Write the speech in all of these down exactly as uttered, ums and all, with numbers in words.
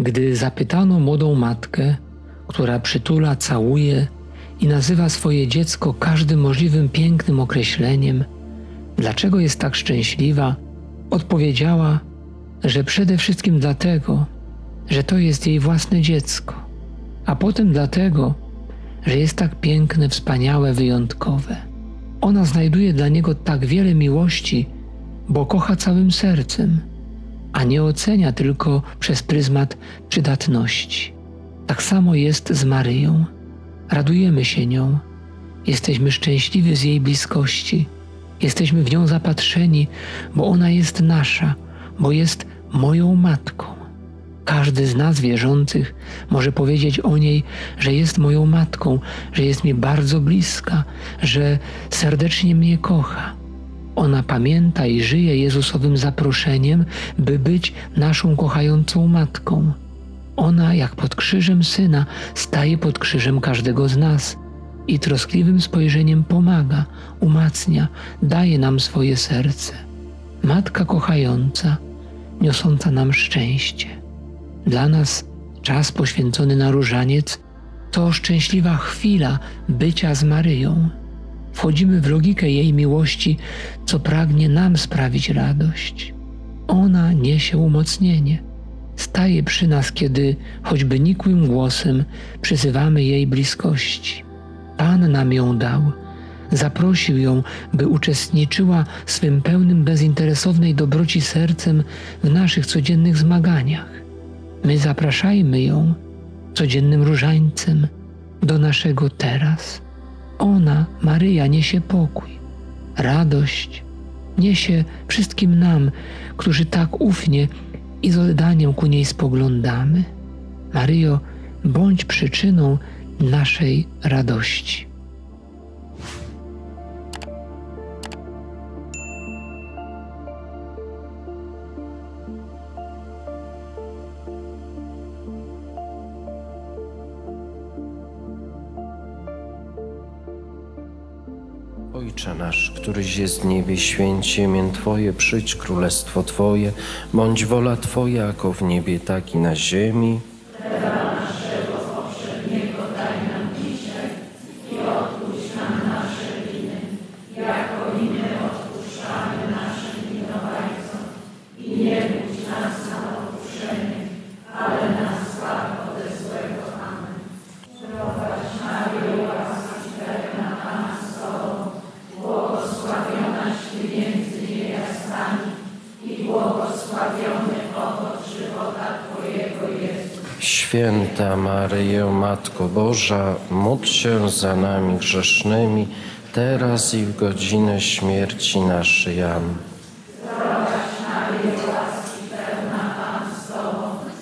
Gdy zapytano młodą matkę, która przytula, całuje i nazywa swoje dziecko każdym możliwym pięknym określeniem, dlaczego jest tak szczęśliwa, odpowiedziała, że przede wszystkim dlatego, że to jest jej własne dziecko, a potem dlatego, że jest tak piękne, wspaniałe, wyjątkowe. Ona znajduje dla niego tak wiele miłości, bo kocha całym sercem, a nie ocenia tylko przez pryzmat przydatności. Tak samo jest z Maryją. Radujemy się nią, jesteśmy szczęśliwi z jej bliskości, jesteśmy w nią zapatrzeni, bo ona jest nasza, bo jest moją matką. Każdy z nas wierzących może powiedzieć o niej, że jest moją matką, że jest mi bardzo bliska, że serdecznie mnie kocha. Ona pamięta i żyje Jezusowym zaproszeniem, by być naszą kochającą matką. Ona, jak pod krzyżem Syna, staje pod krzyżem każdego z nas i troskliwym spojrzeniem pomaga, umacnia, daje nam swoje serce. Matka kochająca, niosąca nam szczęście. Dla nas czas poświęcony na różaniec to szczęśliwa chwila bycia z Maryją. Wchodzimy w logikę jej miłości, co pragnie nam sprawić radość. Ona niesie umocnienie. Staje przy nas, kiedy choćby nikłym głosem przyzywamy jej bliskości. Pan nam ją dał. Zaprosił ją, by uczestniczyła swym pełnym bezinteresownej dobroci sercem w naszych codziennych zmaganiach. My zapraszajmy ją codziennym różańcem do naszego teraz. Ona, Maryja, niesie pokój, radość, niesie wszystkim nam, którzy tak ufnie i z oddaniem ku niej spoglądamy. Maryjo, bądź przyczyną naszej radości. Ojcze nasz, któryś jest w niebie, święć się imię Twoje, przyjdź królestwo Twoje, bądź wola Twoja, jako w niebie, tak i na ziemi. Chleba naszego powszedniego daj nam dzisiaj i odpuść nam nasze winy, jako i my odpuszczamy naszym winowajcom. I nie budź nas na pokuszenie, ale nas zbaw ode złego. Amen. Zdrowaś Maryjo, łaski pełna, Pan z Tobą, błogosławionaś Ty między niewiastami i błogosławiony owoc żywota Twojego, Jezus. Święta Maryjo, Matko Boża, módl się za nami grzesznymi, teraz i w godzinę śmierci naszej. Amen. Zdrowaś Maryjo, łaski pełna, Pan z Tobą,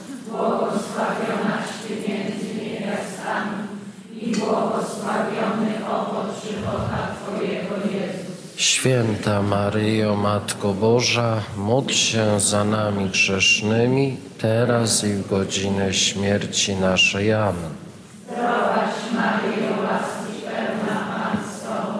błogosławionaś Ty między niewiastami i błogosławiony owoc żywota Twojego, Jezus. Święta Maryjo, Matko Boża, módl się za nami grzesznymi, teraz i w godzinę śmierci naszej. Amen. Zdrowaś Maryjo, łaski pełna, Pan z Tobą,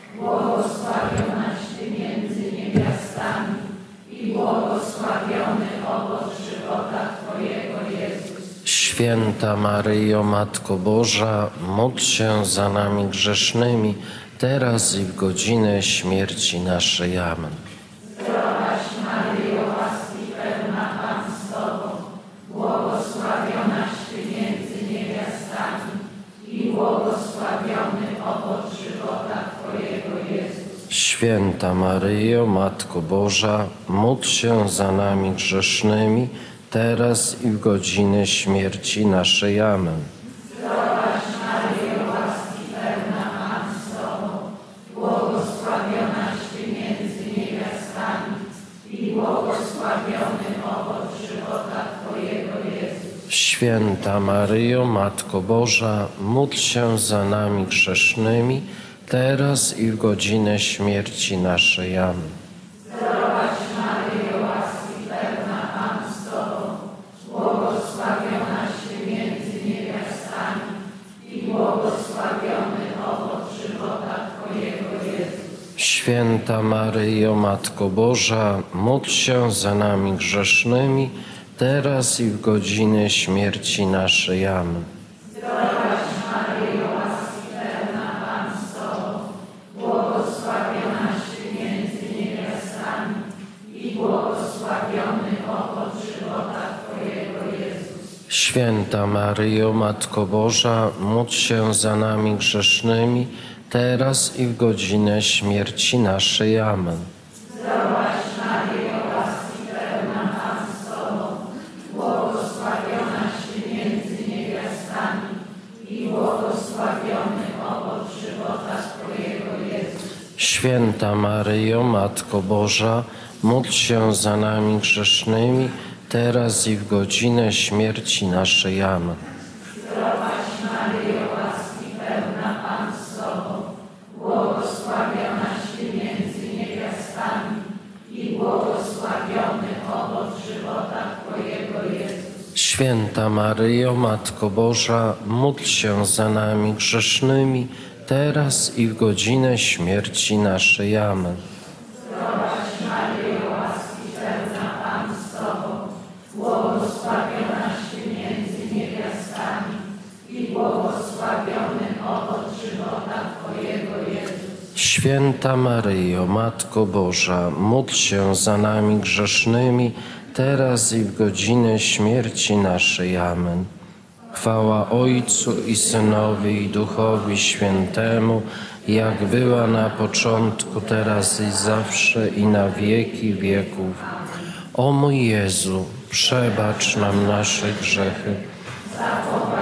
błogosławionaś Ty między niewiastami i błogosławiony owoc żywota Twojego, Jezus. Święta Maryjo, Matko Boża, módl się za nami grzesznymi, teraz i w godzinę śmierci naszej. Amen. Zdrowaś Maryjo, łaski pełna, Pan z Tobą, błogosławionaś Ty między niewiastami i błogosławiony owoc żywota Twojego, Jezus. Święta Maryjo, Matko Boża, módl się za nami grzesznymi, teraz i w godzinę śmierci naszej. Amen. Zdrowaś Maryjo, łaski pełna, Pan z Tobą, błogosławionaś Ty między niewiastami i błogosławiony owoc żywota Twojego, Jezus. Święta Maryjo, Matko Boża, módl się za nami grzesznymi, teraz i w godzinę śmierci naszej. Amen. Zdrowaś Maryjo, łaski pełna, Pan z Tobą, błogosławionaś Ty między niewiastami i błogosławiony owoc żywota Twojego, Jezus. Święta Maryjo, Matko Boża, módl się za nami grzesznymi, teraz i w godzinę śmierci naszej. Amen. Święta Maryjo, Matko Boża, módl się za nami grzesznymi, teraz i w godzinę śmierci naszej. Amen. Zdrowaś Maryjo, łaski pełna, Pan z Tobą, błogosławionaś Ty między niewiastami i błogosławiony owoc żywota Twojego, Jezus. Święta Maryjo, Matko Boża, módl się za nami grzesznymi, teraz i w godzinę śmierci naszej. Amen. Zdrowaś Maryjo, łaski pełna, Pan z Tobą, błogosławionaś Ty między niewiastami i błogosławiony owoc żywota Twojego, Jezus. Święta Maryjo, Matko Boża, módl się za nami grzesznymi, teraz i w godzinę śmierci naszej. Amen. Zdrowaś Maryjo, łaski pełna, Pan z Tobą, błogosławionaś Ty między niewiastami i błogosławiony owoc żywota Twojego, Jezus. Święta Maryjo, Matko Boża, módl się za nami grzesznymi, teraz i w godzinę śmierci naszej. Amen. Chwała Ojcu i Synowi, i Duchowi Świętemu, jak była na początku, teraz i zawsze, i na wieki wieków. O mój Jezu, przebacz nam nasze grzechy.